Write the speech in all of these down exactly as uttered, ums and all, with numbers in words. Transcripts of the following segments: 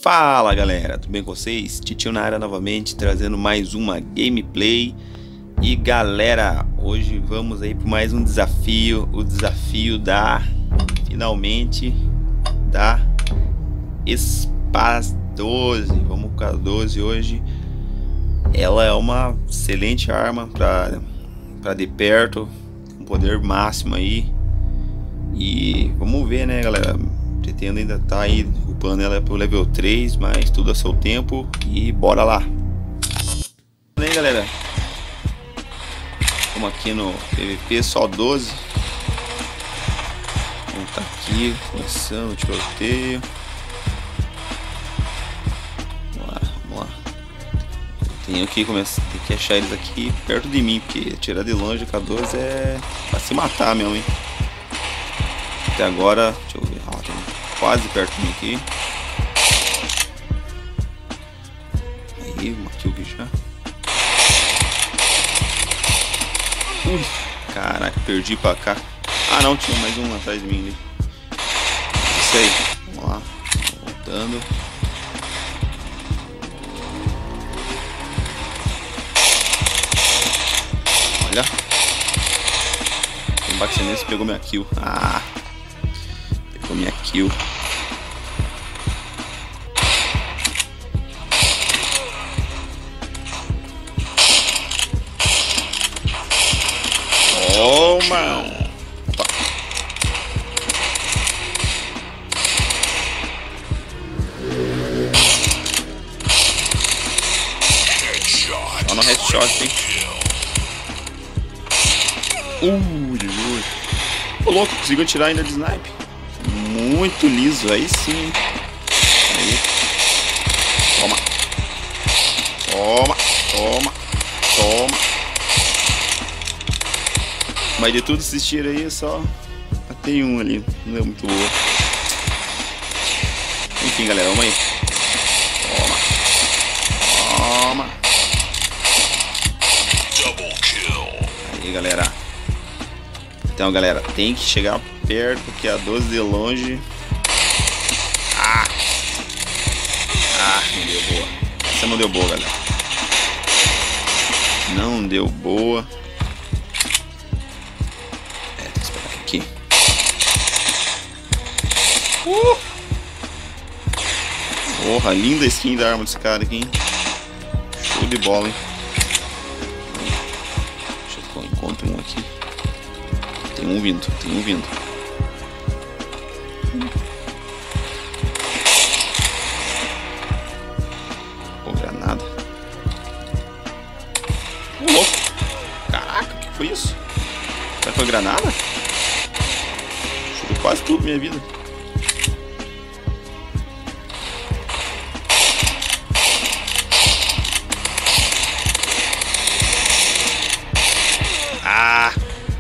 Fala galera, tudo bem com vocês? Titio na área novamente, trazendo mais uma gameplay. E galera, hoje vamos aí para mais um desafio. O desafio da, finalmente, da Spaz doze. Vamos com a doze hoje. Ela é uma excelente arma para para de perto, com poder máximo aí. E vamos ver, né galera, pretendo ainda tá aí upando ela pro level três, mas tudo a seu tempo. E bora lá. E aí galera, estamos aqui no P V P só doze. Vamos tá aqui começando o tiroteio. Vamos lá, vamos lá. Tenho que começar, tem que achar eles aqui perto de mim, porque tirar de longe com a doze é pra se matar mesmo, hein. Até agora, deixa eu ver, ó, tem quase perto de mim aqui. Aí, uma kill aqui já. Ui, caraca, perdi pra cá. Ah não, tinha mais um atrás de mim ali. Isso aí, vamos lá, voltando. Olha, tem bate nesse, pegou minha kill. Ah, pegou minha kill. Toma! Opa. Só no headshot, hein? Uh, Jesus. Ô louco, conseguiu tirar ainda de snipe. Muito liso, aí sim. Aí. Toma. Toma, toma, toma. Mas de tudo esses tiros aí, só tem um ali, não é muito boa. Enfim, galera, vamos aí. Toma. Toma. Aí, galera. Então, galera, tem que chegar perto, porque a doze de longe. Ah! Ah, não deu boa. Essa não deu boa, galera. Não deu boa. Aqui. Uh! Porra, linda skin da arma desse cara aqui, hein? Show de bola, hein? Deixa eu ver se eu encontro um aqui. Tem um vindo, tem um vindo. Pô, granada. Uh, louco! Caraca, o que foi isso? Será que foi granada? Quase tudo minha vida. Ah!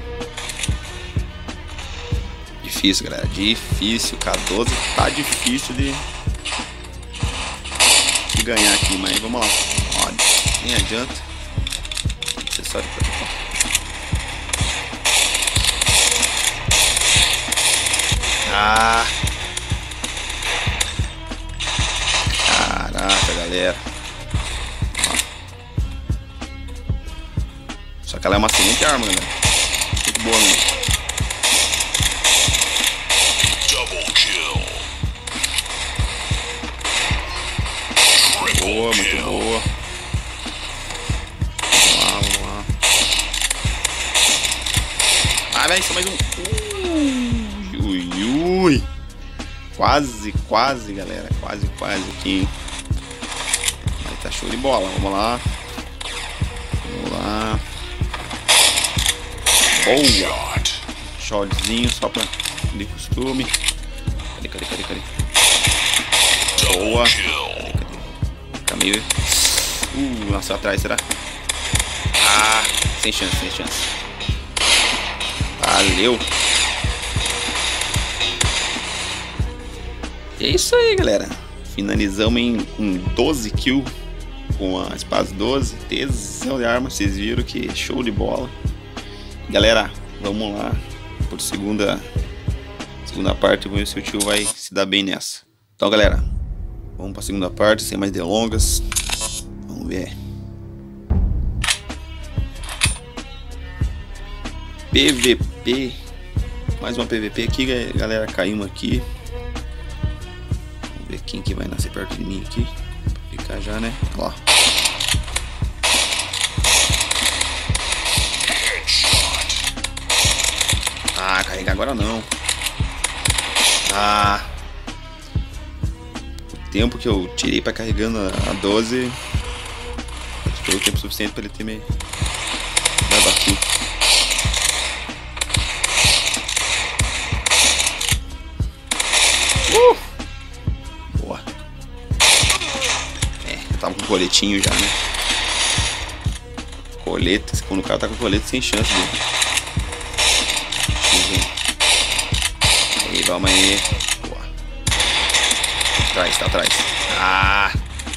Difícil, galera. Difícil. K doze tá difícil de, de ganhar aqui, mas vamos lá. Olha, nem adianta. Acessório pra cá. Ah, caraca, galera. Ó. Só que ela é uma excelente arma, galera. Muito boa mesmo. Double kill. Boa, muito boa. Vamos lá, vamos lá. Ah, velho, só mais um. Ui, ui. Quase, quase, galera. Quase, quase aqui, hein? Mas tá show de bola. Vamos lá. Vamos lá. Boa. Shotzinho só pra de costume. Cadê, cadê, cadê, cadê? Boa. Cadê, cadê? Tá meio... Uh, nossa, atrás, será? Ah, sem chance, sem chance. Valeu. E é isso aí, galera. Finalizamos em com doze kills com a Spaz doze. Tesão de arma, vocês viram que show de bola. Galera, vamos lá por segunda segunda parte. Vamos ver se o tio vai se dar bem nessa. Então, galera, Vamos para a segunda parte, sem mais delongas. Vamos ver. P V P. Mais uma P V P aqui, galera. Caímos aqui. Vamos ver quem que vai nascer perto de mim aqui. Pra ficar já, né? Ó. Ah, carregar agora não. Ah. O tempo que eu tirei pra carregando a doze foi o tempo suficiente pra ele ter me dado aqui. Uh! Boa. É, eu tava com coletinho já, né? Colete, quando o cara tá com colete, sem chance dele. Aí, vamos aí. Boa. Atrás, tá atrás. Ah!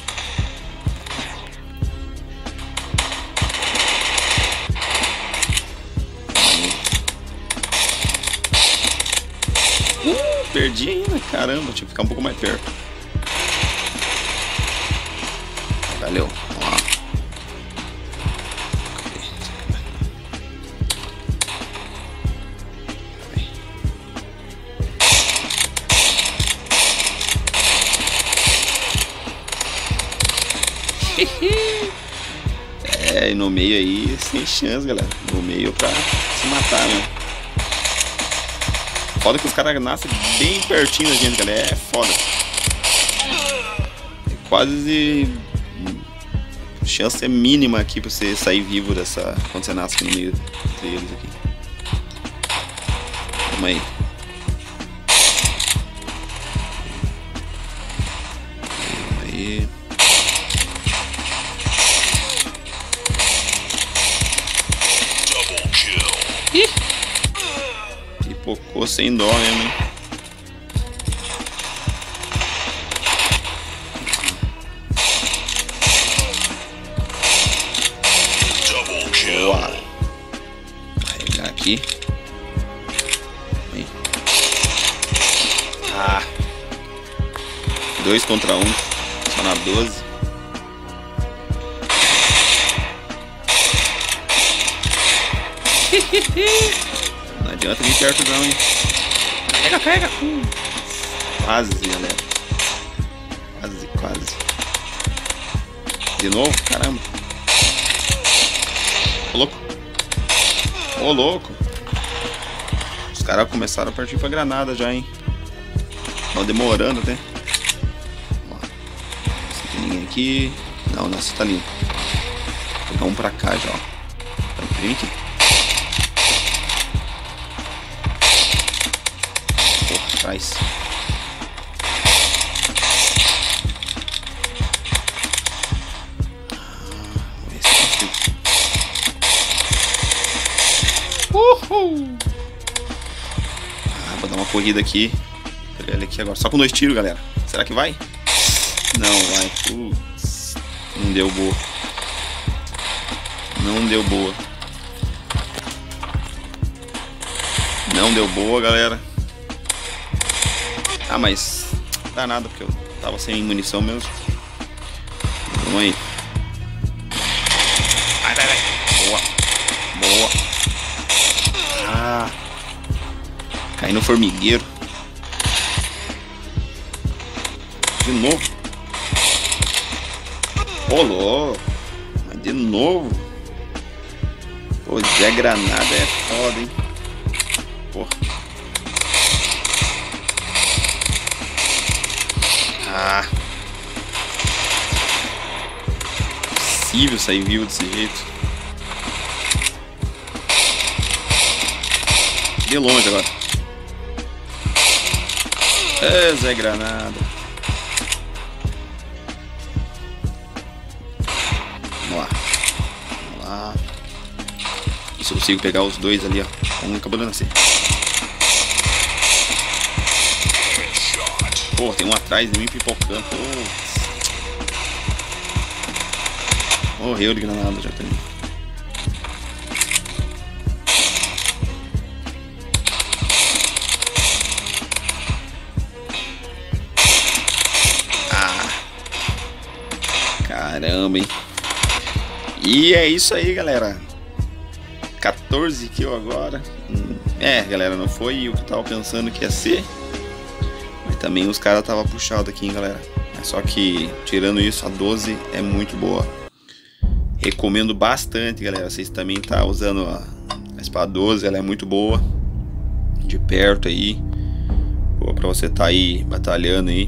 Uh, perdi ainda, caramba, tinha que ficar um pouco mais perto. Valeu, vamos lá. É, e no meio aí, sem chance, galera. No meio pra se matar, né? Foda que os caras nascem bem pertinho da gente, galera. É foda. É quase... A chance é mínima aqui pra você sair vivo dessa... Quando você nasce aqui no meio entre eles aqui. Vamos aí. Vamos aí. Ih! Pipocou sem dó mesmo, hein? Boa! Carregar aqui. Aí. Ah! Dois contra um. Só na doze. Não adianta vir perto não, hein? Pega, pega! Hum. Quase, galera. Quase, quase. De novo? Caramba. Ô louco. Ô louco. Os caras começaram a partir pra granada já, hein? Estão demorando até. Ó. Não tem ninguém aqui. Não, nossa, tá limpo. Vou pegar um pra cá já, ó. Vem aqui. Atrás. Uhul. Ah, vou dar uma corrida aqui. Pegar ele aqui agora. Só com dois tiros, galera. Será que vai? Não vai. Putz. Não deu boa. Não deu boa. Não deu boa, galera. Ah, mas dá nada porque eu tava sem munição mesmo. Vamos aí. Vai, vai, vai. Boa. Boa. Ah. Cai no formigueiro. De novo. Ô, louco. Mas de novo. Pô, Zé Granada é foda, hein. Porra. Ah, impossível sair vivo desse jeito. De longe agora. É, Zé Granada. Vamos lá. Vamos lá. E se eu consigo pegar os dois ali, ó. Um acabou de nascer. Pô, tem um atrás de mim pipocando. Pô. Morreu de granada já também. Ah. Caramba, hein? E é isso aí, galera. quatorze kills agora. É, galera, não foi o que eu tava pensando que ia ser. Mas também os caras tava puxado aqui, hein, galera. Só que, tirando isso, a doze é muito boa. Recomendo bastante, galera. Vocês também tá usando a, a espada doze, ela é muito boa. De perto aí. Boa pra você tá aí batalhando aí.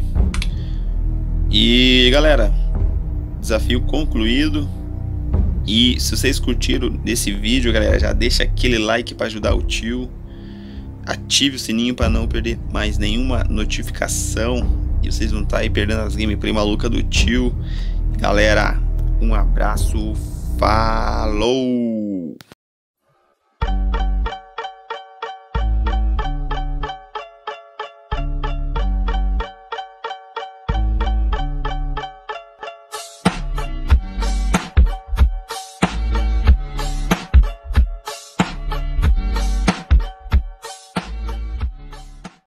E, galera, desafio concluído. E se vocês curtiram desse vídeo, galera, já deixa aquele like para ajudar o tio. Ative o sininho para não perder mais nenhuma notificação. E vocês vão estar aí perdendo as gameplay malucas do tio. Galera, um abraço. Falou!